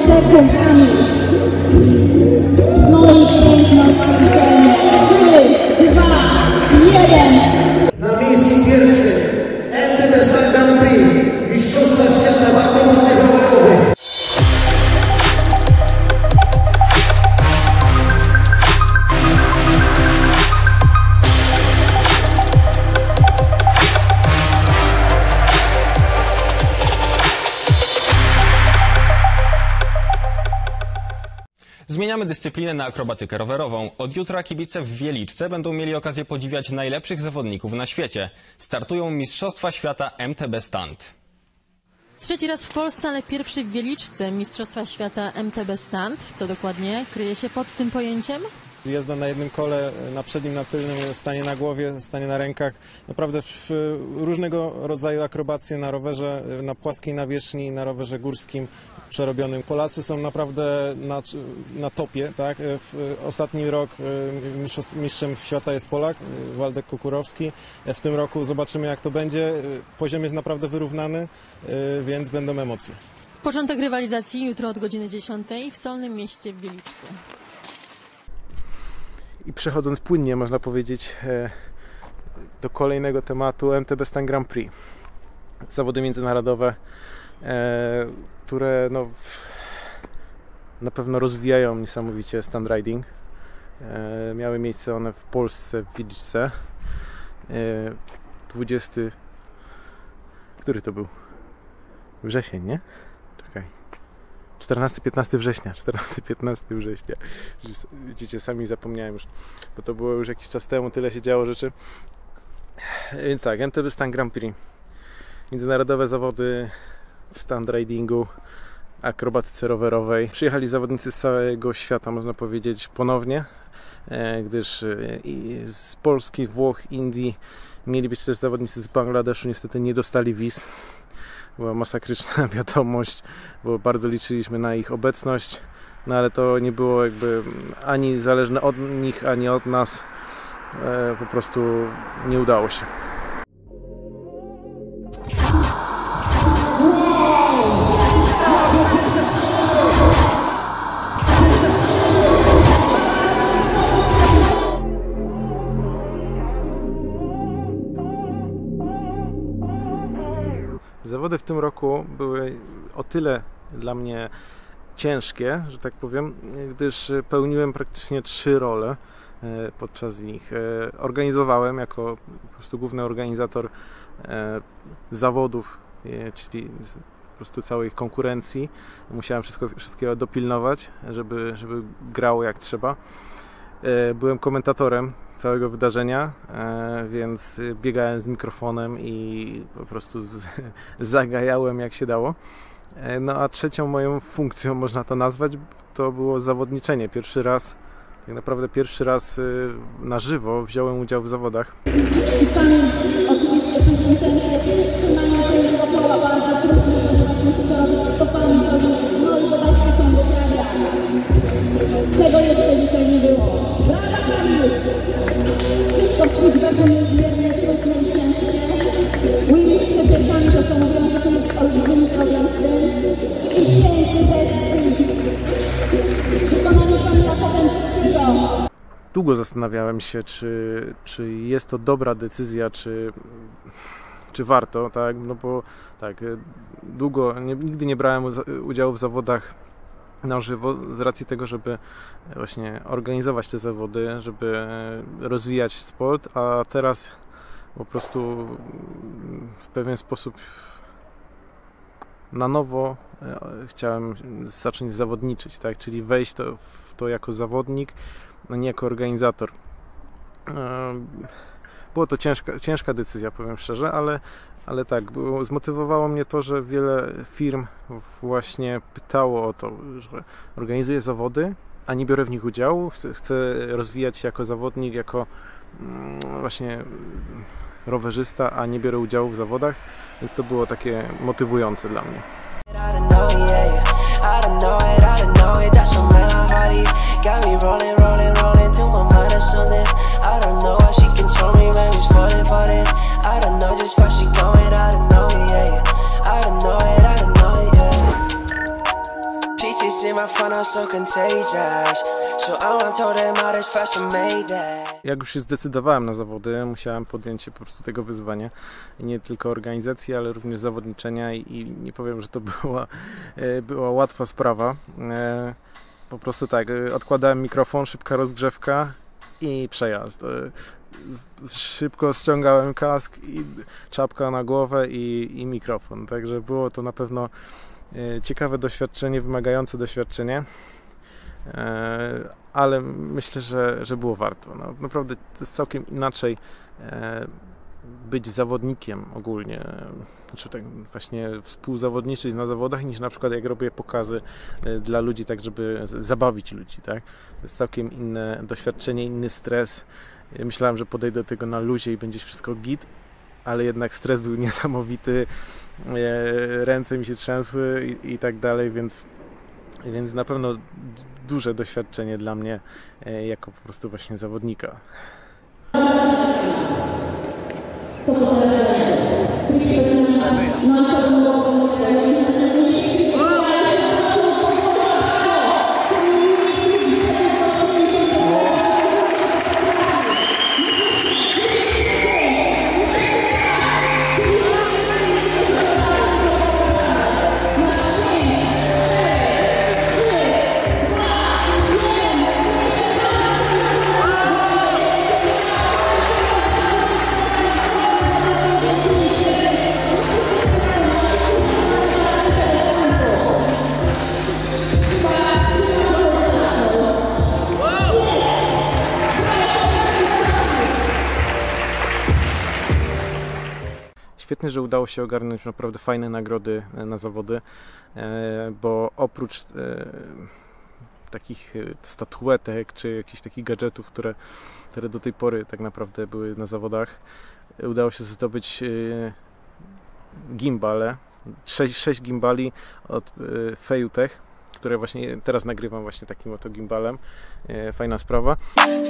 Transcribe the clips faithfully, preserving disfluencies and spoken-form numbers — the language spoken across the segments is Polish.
sekundami. No i piękność specjalnie. trzy, dwa, jeden. Na miejscu pierwszym M T B Stan Grand Prix Mistrzostwa Świata w akrobacjach rowerowych. Zmieniamy dyscyplinę na akrobatykę rowerową. Od jutra kibice w Wieliczce będą mieli okazję podziwiać najlepszych zawodników na świecie. Startują Mistrzostwa Świata M T B Stunt. Trzeci raz w Polsce, ale pierwszy w Wieliczce Mistrzostwa Świata M T B Stunt. Co dokładnie kryje się pod tym pojęciem? Jazda na jednym kole, na przednim, na tylnym, stanie na głowie, stanie na rękach. Naprawdę w różnego rodzaju akrobacje na rowerze, na płaskiej nawierzchni, na rowerze górskim przerobionym. Polacy są naprawdę na, na topie. Tak? W ostatni rok mistrzem świata jest Polak, Waldek Kukurowski. W tym roku zobaczymy, jak to będzie. Poziom jest naprawdę wyrównany, więc będą emocje. Początek rywalizacji jutro od godziny dziesiątej w Solnym Mieście w Wieliczce. I przechodząc płynnie, można powiedzieć, do kolejnego tematu M T B Stan Grand Prix. Zawody międzynarodowe, które no, na pewno rozwijają niesamowicie stunt riding. Miały miejsce one w Polsce, w Wieliczce. dwudziesty... Który to był? Wrzesień, nie? Czekaj. czternastego piętnastego września, czternastego piętnastego września. Widzicie, sami zapomniałem już, bo to było już jakiś czas temu, tyle się działo rzeczy. Więc tak, M T B Stan Grand Prix. Międzynarodowe zawody w stunt ridingu, akrobatyce rowerowej. Przyjechali zawodnicy z całego świata, można powiedzieć, ponownie, gdyż z Polski, Włoch, Indii mieli być też zawodnicy z Bangladeszu, niestety nie dostali wiz. Była masakryczna wiadomość, bo bardzo liczyliśmy na ich obecność, no ale to nie było jakby ani zależne od nich, ani od nas. E, po prostu nie udało się. Zawody w tym roku były o tyle dla mnie ciężkie, że tak powiem, gdyż pełniłem praktycznie trzy role podczas nich. Organizowałem jako po prostu główny organizator zawodów, czyli po prostu całej konkurencji. Musiałem wszystko, wszystkiego dopilnować, żeby, żeby grało jak trzeba. Byłem komentatorem całego wydarzenia, więc biegałem z mikrofonem i po prostu z, zagajałem jak się dało. No a trzecią moją funkcją, można to nazwać, to było zawodniczenie. Pierwszy raz, tak naprawdę pierwszy raz na żywo wziąłem udział w zawodach. Oczywiście wszyscy mają tego pola bardzo trudno, ponieważ musi to robić stopami, no i zobaczcie, są wyprawia. Tego jeszcze dzisiaj nie było. Brawa, Kamil! Wszystko w feedbacku niezmiernie trudne i ciężkie. Willy z przeszedłami to są mówią, że to jest olbrzymi problem z tym. I piękny test. Wykonanie Kamila Kowęckiego. Długo zastanawiałem się, czy, czy jest to dobra decyzja, czy, czy warto, tak? No bo tak, długo, nie, nigdy nie brałem udziału w zawodach na żywo z racji tego, żeby właśnie organizować te zawody, żeby rozwijać sport, a teraz po prostu w pewien sposób na nowo chciałem zacząć zawodniczyć, tak? Czyli wejść to, w to jako zawodnik, no nie jako organizator. Było to ciężka, ciężka decyzja, powiem szczerze, ale, ale tak, było, zmotywowało mnie to, że wiele firm właśnie pytało o to, że organizuję zawody, a nie biorę w nich udziału, chcę, chcę rozwijać się jako zawodnik, jako właśnie rowerzysta, a nie biorę udziału w zawodach, więc to było takie motywujące dla mnie. bitches in my phone are so contagious. So I told them all this fashion made that. Jak już się zdecydowałem na zawody, musiałem podjąć się po prostu tego wyzwania. I nie tylko organizacji, ale również zawodniczenia i, i nie powiem, że to była, była łatwa sprawa. Po prostu tak, odkładałem mikrofon, szybka rozgrzewka i przejazd. Szybko ściągałem kask i czapka na głowę i, i mikrofon. Także było to na pewno ciekawe doświadczenie, wymagające doświadczenie, ale myślę, że, że było warto. No, naprawdę to jest całkiem inaczej być zawodnikiem ogólnie, znaczy tak właśnie współzawodniczyć na zawodach, niż na przykład jak robię pokazy dla ludzi, tak żeby zabawić ludzi, tak? To jest całkiem inne doświadczenie, inny stres. Myślałem, że podejdę do tego na luzie i będzie wszystko git, ale jednak stres był niesamowity, ręce mi się trzęsły i, i tak dalej, więc, więc na pewno duże doświadczenie dla mnie jako po prostu właśnie zawodnika. Świetnie, że udało się ogarnąć naprawdę fajne nagrody na zawody, bo oprócz takich statuetek czy jakichś takich gadżetów, które, które do tej pory tak naprawdę były na zawodach, udało się zdobyć gimbale, sześć, sześć gimbali od Feutech, które właśnie teraz nagrywam właśnie takim oto gimbalem. Fajna sprawa.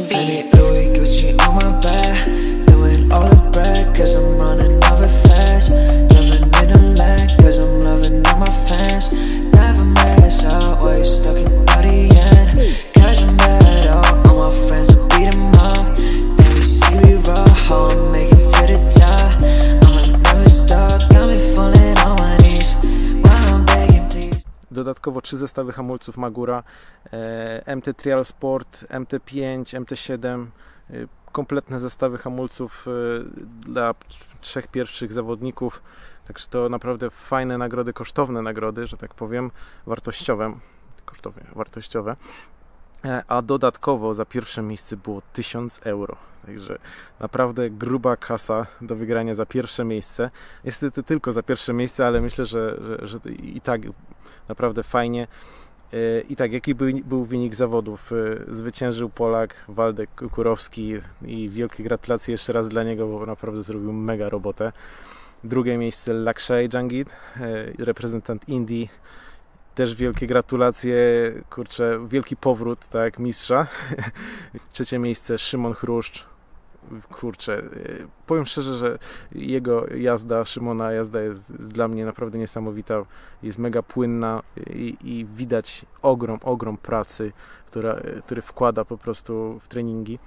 Dodatkowo trzy zestawy hamulców Magura, M T Trial Sport, M T pięć, M T siedem, kompletne zestawy hamulców dla trzech pierwszych zawodników, także to naprawdę fajne nagrody, kosztowne nagrody, że tak powiem, wartościowe, kosztowne, wartościowe. A dodatkowo za pierwsze miejsce było tysiąc euro. Także naprawdę gruba kasa do wygrania za pierwsze miejsce. Niestety tylko za pierwsze miejsce, ale myślę, że, że, że i tak naprawdę fajnie. I tak, jaki był, był wynik zawodów? Zwyciężył Polak Waldek Kurowski i wielkie gratulacje jeszcze raz dla niego, bo naprawdę zrobił mega robotę. Drugie miejsce Lakshay Jangid, reprezentant Indii. Też wielkie gratulacje, kurczę, wielki powrót, tak, mistrza. Trzecie miejsce Szymon Chruszcz. Kurczę, powiem szczerze, że jego jazda, Szymona jazda jest dla mnie naprawdę niesamowita. Jest mega płynna i, i widać ogrom, ogrom pracy, która, który wkłada po prostu w treningi.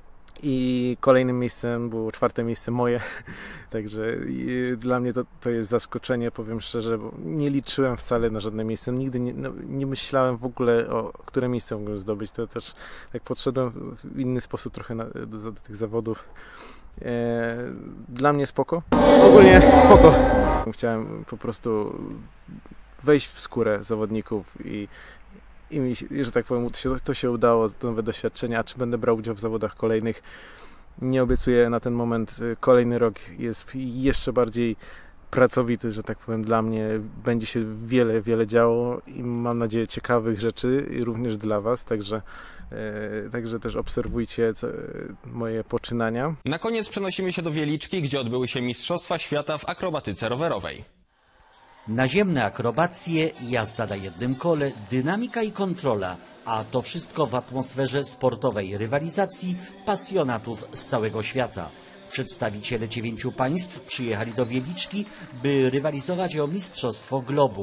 I kolejnym miejscem było czwarte miejsce moje, także dla mnie to, to jest zaskoczenie, powiem szczerze, bo nie liczyłem wcale na żadne miejsce, nigdy nie, no, nie myślałem w ogóle, o które miejsce mogłem zdobyć, to też tak podszedłem w inny sposób trochę na, do, do tych zawodów. E, dla mnie spoko, ogólnie spoko. Chciałem po prostu wejść w skórę zawodników i I mi, że tak powiem, to się, to się udało, nowe doświadczenia. A czy będę brał udział w zawodach kolejnych? Nie obiecuję na ten moment. Kolejny rok jest jeszcze bardziej pracowity, że tak powiem, dla mnie. Będzie się wiele, wiele działo i mam nadzieję ciekawych rzeczy również dla Was, także, e, także też obserwujcie co, moje poczynania. Na koniec przenosimy się do Wieliczki, gdzie odbyły się Mistrzostwa Świata w akrobatyce rowerowej. Naziemne akrobacje, jazda na jednym kole, dynamika i kontrola, a to wszystko w atmosferze sportowej rywalizacji pasjonatów z całego świata. Przedstawiciele dziewięciu państw przyjechali do Wieliczki, by rywalizować o Mistrzostwo Globu.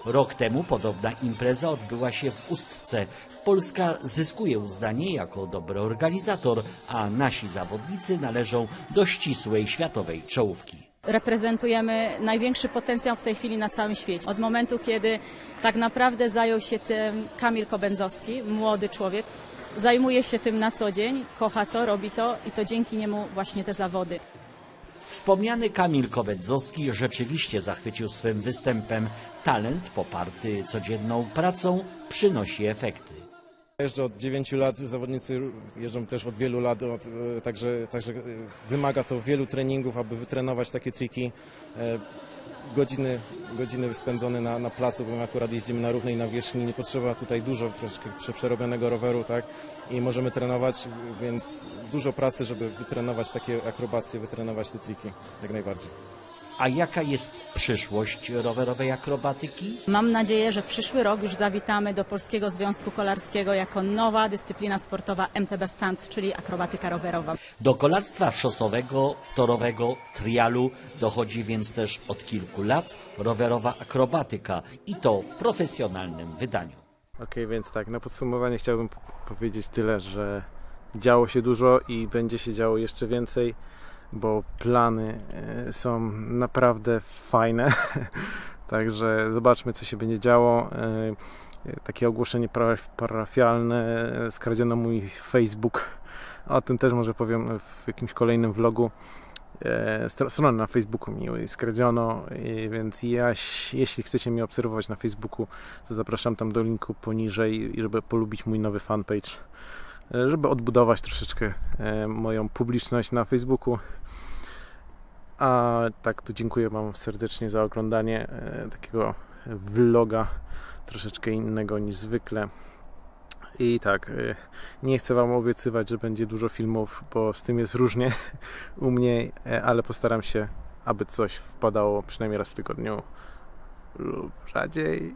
Rok temu podobna impreza odbyła się w Ustce. Polska zyskuje uznanie jako dobry organizator, a nasi zawodnicy należą do ścisłej światowej czołówki. Reprezentujemy największy potencjał w tej chwili na całym świecie. Od momentu, kiedy tak naprawdę zajął się tym Kamil Kobędzowski, młody człowiek, zajmuje się tym na co dzień, kocha to, robi to i to dzięki niemu właśnie te zawody. Wspomniany Kamil Kobędzowski rzeczywiście zachwycił swym występem. Talent poparty codzienną pracą przynosi efekty. Jeżdżę od dziewięciu lat, zawodnicy jeżdżą też od wielu lat, od, także, także wymaga to wielu treningów, aby wytrenować takie triki. Godziny, godziny spędzone na, na placu, bo my akurat jeździmy na równej nawierzchni, nie potrzeba tutaj dużo troszeczkę przerobionego roweru, tak? I możemy trenować, więc dużo pracy, żeby wytrenować takie akrobacje, wytrenować te triki, jak najbardziej. A jaka jest przyszłość rowerowej akrobatyki? Mam nadzieję, że przyszły rok już zawitamy do Polskiego Związku Kolarskiego jako nowa dyscyplina sportowa M T B Stunt, czyli akrobatyka rowerowa. Do kolarstwa szosowego, torowego, trialu dochodzi więc też od kilku lat rowerowa akrobatyka i to w profesjonalnym wydaniu. Okej, okay, więc tak, na podsumowanie chciałbym powiedzieć tyle, że działo się dużo i będzie się działo jeszcze więcej, bo plany są naprawdę fajne, także zobaczmy, co się będzie działo. Takie ogłoszenie parafialne, skradziono mój Facebook, o tym też może powiem w jakimś kolejnym vlogu. Stronę na Facebooku mi skradziono, więc ja, jeśli chcecie mnie obserwować na Facebooku, to zapraszam tam do linku poniżej, żeby polubić mój nowy fanpage, żeby odbudować troszeczkę moją publiczność na Facebooku. A tak, to dziękuję Wam serdecznie za oglądanie takiego vloga troszeczkę innego niż zwykle. I tak, nie chcę Wam obiecywać, że będzie dużo filmów, bo z tym jest różnie u mnie, ale postaram się, aby coś wpadało przynajmniej raz w tygodniu lub rzadziej.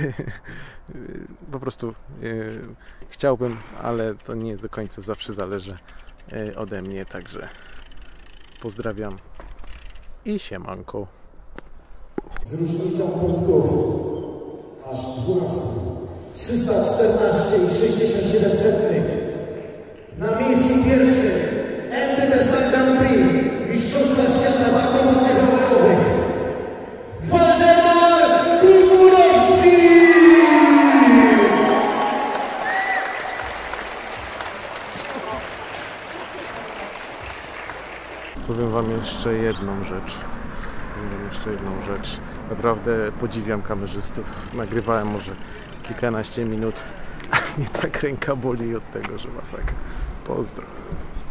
Po prostu chciałbym, ale to nie do końca zawsze zależy ode mnie, także pozdrawiam i siemanko. Z różnicą punktów aż dwunastu. trzysta czternaście i sześćdziesiąt siedem setnych. Na miejscu pierwszym M T B Stunt Grand Prix Mistrzostwa Świata w akrobacjach rowerowych Waldemar Kukulowski! Powiem Wam jeszcze jedną rzecz. Powiem jeszcze jedną rzecz. Naprawdę podziwiam kamerzystów. Nagrywałem może kilkanaście minut, a mnie tak ręka boli od tego, że masakra. Pozdro.